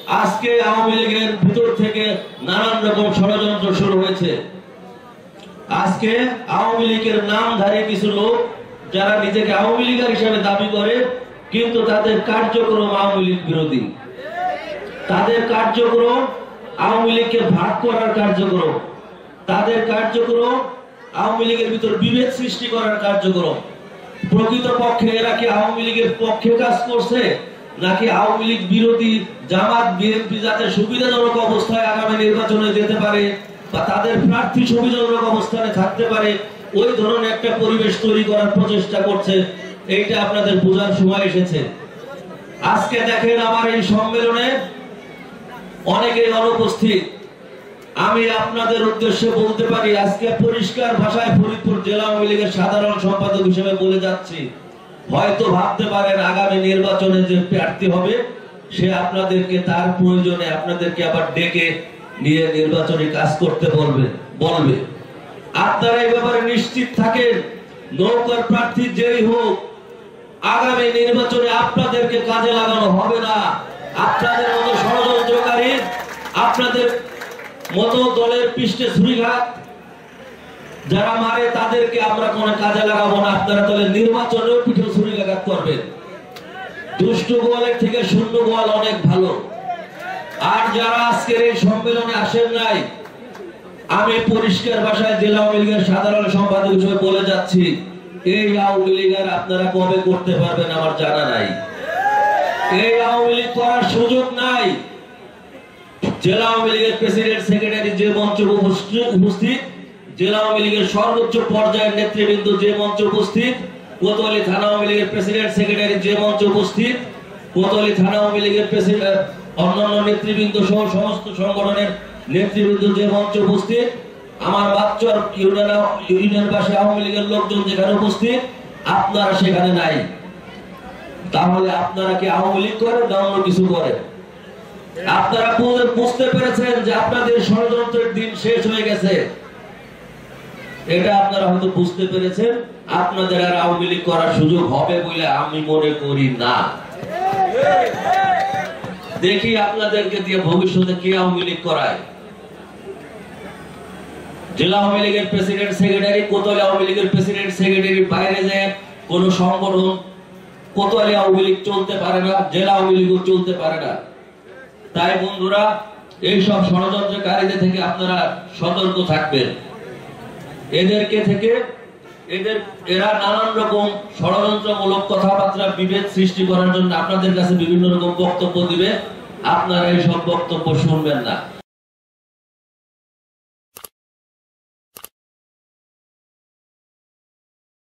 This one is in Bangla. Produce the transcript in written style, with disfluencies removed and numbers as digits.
আজকে আওয়ামী লীগের ভিতর থেকে নানান রকম ষড়যন্ত্র শুরু হয়েছে। আজকে আওয়ামী লীগের নামধারী কিছু লোক যারা নিজেকে আওয়ামী লীগার হিসেবে দাবি করে, কিন্তু তাদের কার্যক্রম আওয়ামী লীগ বিরোধী। তাদের কার্যক্রম আওয়ামী লীগকে ভাগ করার কার্যক্রম, তাদের কার্যক্রম আওয়ামী লীগের ভিতর বিভেদ সৃষ্টি করার কার্যক্রম। প্রকৃতপক্ষে এরা কি আওয়ামী লীগের পক্ষে কাজ করছে, নাকি আওয়ামী লীগ বিরোধী জামাত বিএনপি যাতে সুবিধাজনক অবস্থায় আগামী নির্বাচনে যেতে পারে বা তাদের প্রার্থী সুবিধাজনক অবস্থানে থাকতে পারে, ওই ধরনের একটা পরিবেশ তৈরি করার প্রচেষ্টা করছে? এইটা আপনাদের বোঝার সময় এসেছে। আজকে দেখেন আমার এই সম্মেলনে অনেকেই অনুপস্থিত। আমি আপনাদের উদ্দেশ্যে বলতে পারি, আজকে পরিষ্কার ভাষায় ফরিদপুর জেলা আওয়ামী লীগের সাধারণ সম্পাদক হিসেবে বলে যাচ্ছি, হয়তো ভাবতে পারেন আগামী নির্বাচনে যে প্রার্থী হবে সে আপনাদেরকে তার প্রয়োজনে আপনাদেরকে আবার ডেকে নিয়ে নির্বাচনী কাজ করতে বলবে। আপনারা এই ব্যাপারে নিশ্চিত থাকেন, নৌকার প্রার্থী যেই হোক, আগামী নির্বাচনে আপনাদেরকে কাজে লাগানো হবে না। আপনাদের মতো ষড়যন্ত্রকারী, আপনাদের মতো দলের পৃষ্ঠে ছুরিঘাত যারা মারে, তাদেরকে আমরা কোনো কাজে লাগাবো না। আপনারা দলের নির্বাচনেও পিঠে ছুরিঘাত করবেন। দুষ্টু গোয়ালের থেকে শূন্য গোয়াল অনেক ভালো। আর যারা আজকের এই সম্মেলনে আসেন নাই, আমি পরিষ্কার ভাষায় জেলা আওয়ামী লীগের সাধারণ সম্পাদক হিসেবে বলে যাচ্ছি, এই আওয়ামী লীগ আর আপনারা কবে করতে পারবেন আমার জানা নাই। এই আওয়ামী লীগ করার সুযোগ নাই। জেলা আওয়ামী লীগের প্রেসিডেন্ট সেক্রেটারি যে মঞ্চে উপস্থিত, জেলা আওয়ামী লীগের সর্বোচ্চ পর্যায়ের নেতৃবৃন্দ যে মঞ্চে উপস্থিত, কোতোয়ালী থানা আওয়ামী লীগের প্রেসিডেন্ট সেক্রেটারি যে মঞ্চে উপস্থিত, কোতোয়ালী থানা আওয়ামী লীগের প্রেসিডেন্ট অন্যান্য নেতৃবৃন্দ সহ সমস্ত সংগঠনের নেতৃবৃন্দ যে মঞ্চে উপস্থিত, আমার বাচ্চার ইউনিয়ন পাশে আওয়ামী লীগের লোকজন যেখানে উপস্থিত, আপনারা সেখানে নাই। তাহলে আপনারা কি আওয়ামী লীগ করেন না অন্য কিছু করেন? আপনারা বুঝতে পেরেছেন যে আপনাদের ষড়যন্ত্রের দিন শেষ হয়ে গেছে। এটা আপনারা হয়তো বুঝতে পেরেছেন। আপনাদের আর আওয়ামী লীগ করার সুযোগ হবে বলে আমি মনে করি না। দেখি আপনাদেরকে দিয়ে ভবিষ্যতে কে আওয়ামী লীগ করায়। জেলা আওয়ামী লীগের প্রেসিডেন্ট সেক্রেটারি, কোতোয়ালী আওয়ামী লীগের প্রেসিডেন্ট সেক্রেটারির বাইরে যে কোন সংগঠন কোতোয়ালী আওয়ামী লীগ চলতে পারে না, জেলা আওয়ামী লীগও চলতে পারে না। তাই বন্ধুরা, এইসব ষড়যন্ত্রকারীদের থেকে আপনারা সতর্ক থাকবেন। এরা নানান রকম ষড়যন্ত্রমূলক কথাবার্তা, বিভেদ সৃষ্টি করার জন্য আপনাদের কাছে বিভিন্ন রকম বক্তব্য দিবে। আপনারা এই সব বক্তব্য শুনবেন না।